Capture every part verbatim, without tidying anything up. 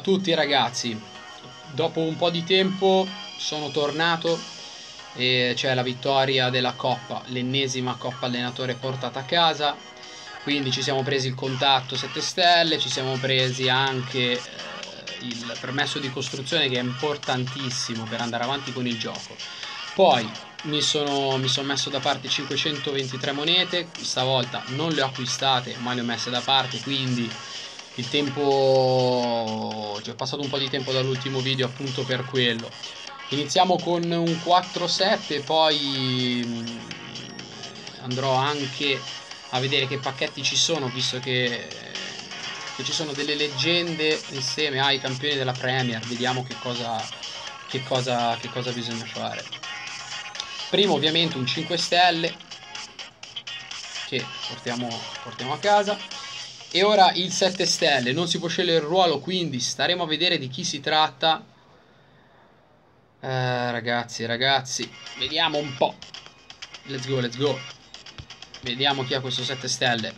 a tutti ragazzi, dopo un po' di tempo sono tornato e c'è la vittoria della Coppa, l'ennesima Coppa Allenatore portata a casa, quindi ci siamo presi il contatto sette stelle, ci siamo presi anche eh, il permesso di costruzione che è importantissimo per andare avanti con il gioco. Poi mi sono, mi sono messo da parte cinquecentoventitré monete, stavolta non le ho acquistate ma le ho messe da parte, quindi il tempo, cioè è passato un po' di tempo dall'ultimo video appunto per quello. Iniziamo con un quattro sette, poi andrò anche a vedere che pacchetti ci sono, visto che, che ci sono delle leggende insieme ai campioni della Premier. Vediamo che cosa, che cosa, che cosa bisogna fare. Primo ovviamente un cinque stelle che portiamo, portiamo a casa. E ora il sette stelle, non si può scegliere il ruolo, quindi staremo a vedere di chi si tratta. Eh, ragazzi, ragazzi, vediamo un po'. Let's go, let's go. Vediamo chi ha questo sette stelle.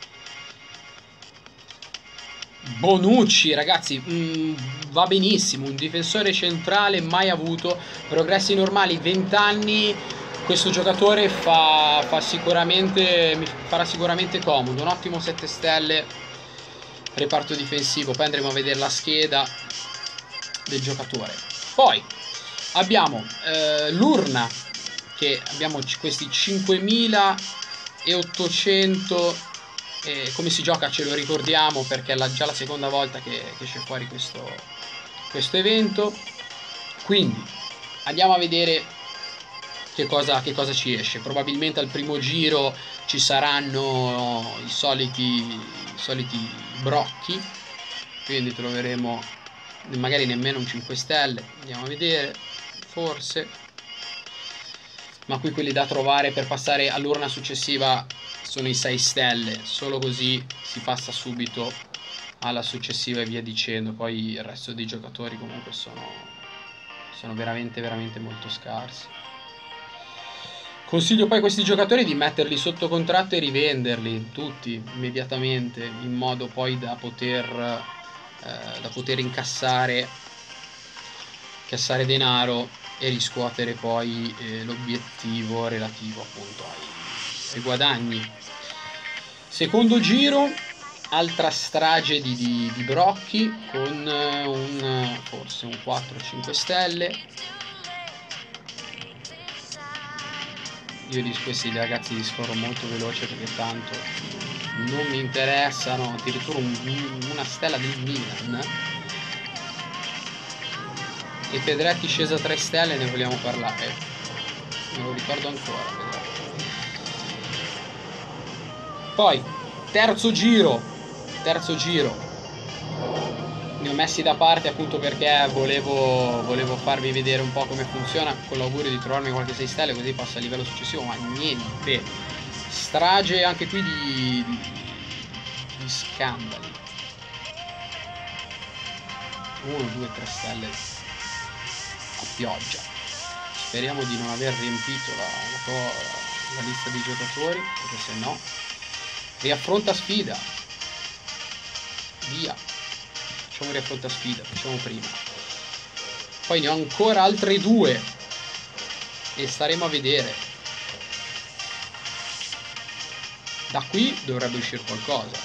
Bonucci, ragazzi, mm, va benissimo. Un difensore centrale mai avuto. Progressi normali, venti anni. Questo giocatore fa, fa sicuramente, mi farà sicuramente comodo. Un ottimo sette stelle. Reparto difensivo. Poi andremo a vedere la scheda del giocatore. Poi abbiamo eh, l'urna, che abbiamo questi cinquemilaottocento. E come si gioca ce lo ricordiamo, perché è la, già la seconda volta che, che esce fuori questo, questo evento. Quindi andiamo a vedere che cosa, che cosa ci esce. Probabilmente al primo giro ci saranno i soliti, i soliti brocchi, quindi troveremo magari nemmeno un cinque stelle. Andiamo a vedere, forse, ma qui quelli da trovare per passare all'urna successiva sono i sei stelle, solo così si passa subito alla successiva e via dicendo. Poi il resto dei giocatori comunque sono, sono veramente veramente molto scarsi. Consiglio poi a questi giocatori di metterli sotto contratto e rivenderli tutti immediatamente, in modo poi da poter, eh, da poter incassare, incassare denaro e riscuotere poi eh, l'obiettivo relativo appunto ai, ai guadagni. Secondo giro, altra strage di, di, di brocchi con un forse un quattro cinque stelle. Io di questi ragazzi li scorro molto veloce perché tanto non mi interessano. Addirittura un, una stella del Milan e Pedretti scesa a tre stelle, ne vogliamo parlare, me lo ricordo ancora Pedretti. Poi terzo giro terzo giro ne ho messi da parte appunto perché volevo, volevo farvi vedere un po' come funziona, con l'augurio di trovarmi qualche sei stelle così passo al livello successivo, ma niente. Strage anche qui di, di, di scandali. uno, due, tre stelle a pioggia. Speriamo di non aver riempito la, la, la lista dei giocatori, perché se no riaffronta sfida. Via. Facciamo riaffronta sfida, facciamo prima. Poi ne ho ancora altre due e staremo a vedere. Da qui dovrebbe uscire qualcosa.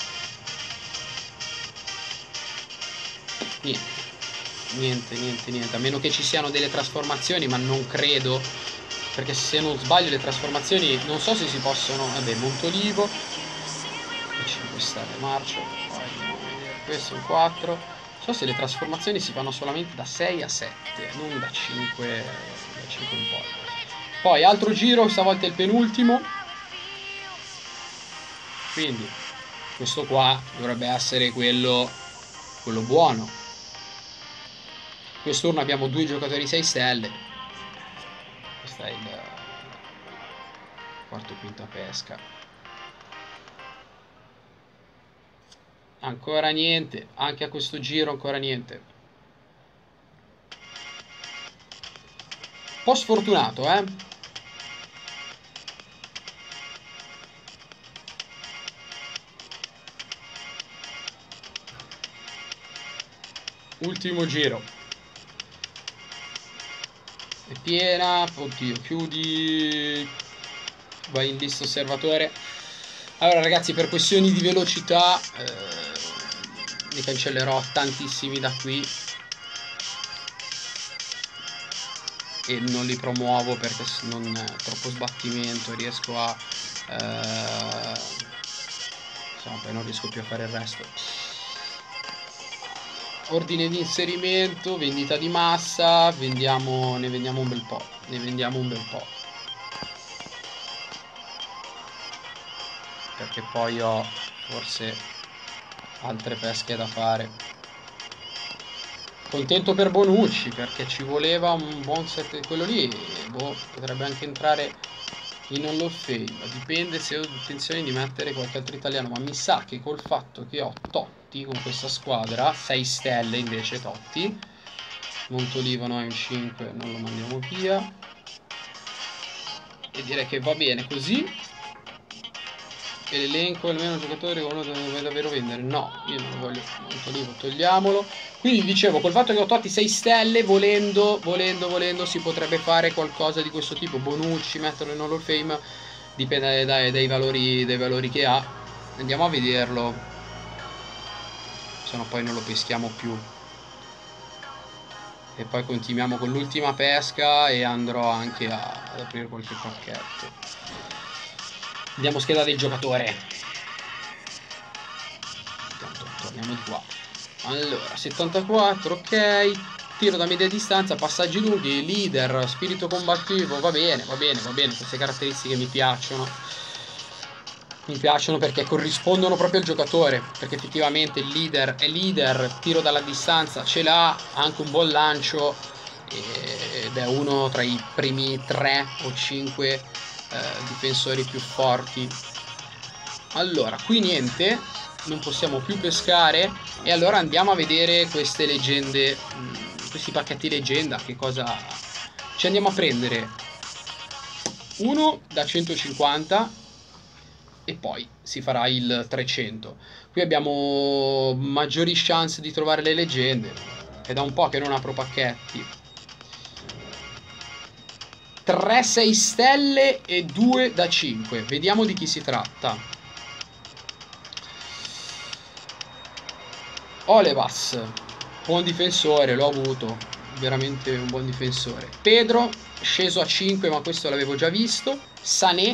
Niente. Niente, niente, niente. A meno che ci siano delle trasformazioni, ma non credo. Perché se non sbaglio le trasformazioni non so se si possono. Vabbè, Montolivo. E cinque stelle marcio. Poi andiamo a vedere. Questo è un quattro. Non so se le trasformazioni si fanno solamente da sei a sette, non da cinque, da cinque in poi. Poi altro giro, stavolta è il penultimo. Quindi questo qua dovrebbe essere quello, quello buono. Questo turno abbiamo due giocatori sei stelle. Questa è il quarto quinta pesca. Ancora niente, anche a questo giro ancora niente. Un po' sfortunato, eh? ultimo giro. È piena. Oddio, chiudi. Vai in lista osservatore. Allora ragazzi, per questioni di velocità eh, ne cancellerò tantissimi da qui e non li promuovo perché non è troppo sbattimento. Riesco a eh, insomma, poi non riesco più a fare il resto. Ordine di inserimento, vendita di massa, vendiamo, ne vendiamo un bel po', ne vendiamo un bel po'. Perché poi ho forse altre pesche da fare. Contento per Bonucci perché ci voleva un buon set, quello lì, boh, potrebbe anche entrare in Hall of Fame. Dipende se ho intenzione di mettere qualche altro italiano, ma mi sa che col fatto che ho Totti con questa squadra, sei stelle invece Totti, Montolivo è un cinque, non lo mandiamo via, e direi che va bene così. E l'elenco almeno giocatore uno deve davvero vendere. No, io non lo voglio. Montolivo, togliamolo. Quindi dicevo, col fatto che ho Totti sei stelle, volendo, volendo, volendo si potrebbe fare qualcosa di questo tipo. Bonucci, metterlo in Hall of Fame, dipende dai, dai, valori, dai valori che ha. Andiamo a vederlo, se no poi non lo peschiamo più. E poi continuiamo con l'ultima pesca e andrò anche a, ad aprire qualche pacchetto. Andiamo scheda del giocatore. Torniamo di qua. Allora, settantaquattro, ok. Tiro da media distanza, passaggi lunghi, leader, spirito combattivo, va bene, va bene, va bene. Queste caratteristiche mi piacciono. Mi piacciono perché corrispondono proprio al giocatore. Perché effettivamente il leader è leader, tiro dalla distanza ce l'ha, ha anche un buon lancio ed è uno tra i primi tre o cinque Eh, difensori più forti. Allora, qui niente, non possiamo più pescare e allora andiamo a vedere queste leggende, mh, questi pacchetti leggenda. Che cosa ci andiamo a prendere? Uno da centocinquanta e poi si farà il trecento. Qui abbiamo maggiori chance di trovare le leggende. È da un po' che non apro pacchetti. tre sei stelle e due da cinque. Vediamo di chi si tratta. Olevas, buon difensore, l'ho avuto, veramente un buon difensore. Pedro, sceso a cinque, ma questo l'avevo già visto. Sané,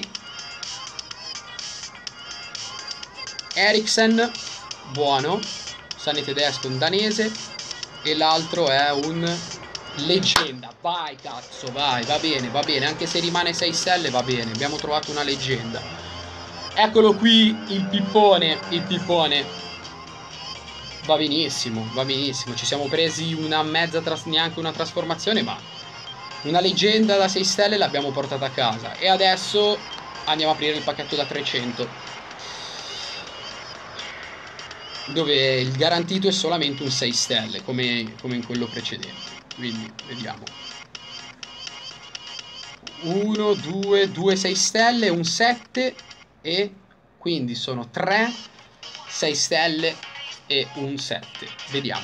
Eriksen, buono. Sané tedesco, un danese. E l'altro è un leggenda. Vai cazzo, vai, va bene, va bene. Anche se rimane sei stelle va bene. Abbiamo trovato una leggenda. Eccolo qui il pippone, il pippone. Va benissimo, va benissimo. Ci siamo presi una mezza, neanche una trasformazione, ma una leggenda da sei stelle l'abbiamo portata a casa. E adesso andiamo a aprire il pacchetto da trecento, dove il garantito è solamente un sei stelle, come, come in quello precedente. Quindi vediamo. uno, due, due sei stelle, un sette, e quindi sono tre sei stelle e un sette. Vediamo.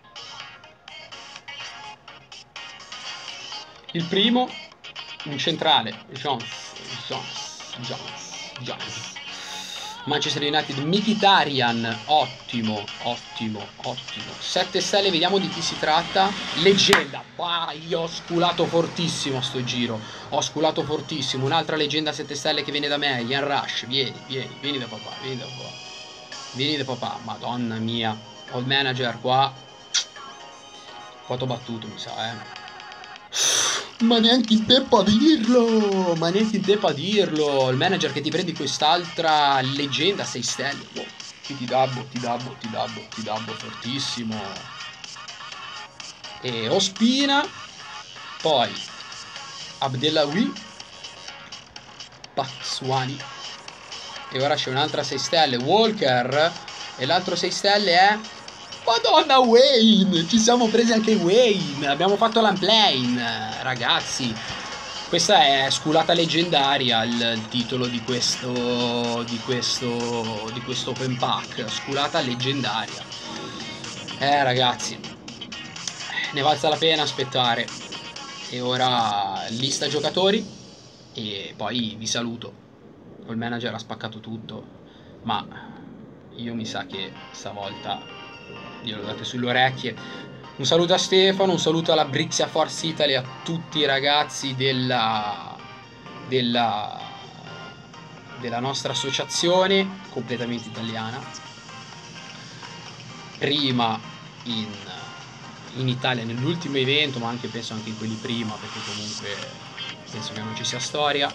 Il primo, un centrale, Jones, Jones, Jones, Jones. Manchester United, Mkhitaryan, ottimo, ottimo, ottimo. sette stelle, vediamo di chi si tratta. Leggenda, vai, io ho sculato fortissimo sto giro. Ho sculato fortissimo. Un'altra leggenda sette stelle che viene da me, Ian Rush. Vieni, vieni, vieni da papà, vieni da papà. Vieni da papà, madonna mia. Ho il manager qua. Quanto battuto, mi sa, eh. Ma neanche in tempo a dirlo. Ma neanche in tempo a dirlo. Il manager che ti prendi quest'altra leggenda sei stelle. Oh, ti dabbo, ti dabbo, ti dabbo, ti dabbo fortissimo. E Ospina. Poi Abdellaoui, Batshuayi. E ora c'è un'altra sei stelle, Walker. E l'altro sei stelle è... Madonna, Wayne! Ci siamo presi anche Wayne. Abbiamo fatto l'unplane, ragazzi. Questa è sculata leggendaria, il, il titolo di questo di questo di questo open pack. Sculata leggendaria. Eh, ragazzi, ne valsa la pena aspettare. E ora lista giocatori e poi vi saluto. Col manager ha spaccato tutto, ma io mi sa che stavolta glielo date sulle orecchie. Un saluto a Stefano, un saluto alla Brixia Force Italy, a tutti i ragazzi della, della, della nostra associazione completamente italiana, prima in, in Italia nell'ultimo evento, ma anche penso anche in quelli prima, perché comunque penso che non ci sia storia.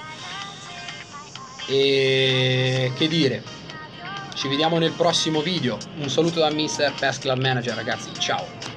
E che dire, ci vediamo nel prossimo video. Un saluto da mister PES Club Manager, ragazzi, ciao.